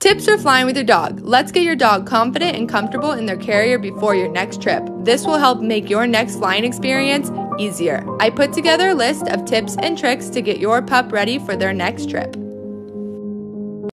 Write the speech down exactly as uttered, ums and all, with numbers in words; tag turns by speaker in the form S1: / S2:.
S1: Tips for flying with your dog. Let's get your dog confident and comfortable in their carrier before your next trip. This will help make your next flying experience easier. I put together a list of tips and tricks to get your pup ready for their next trip.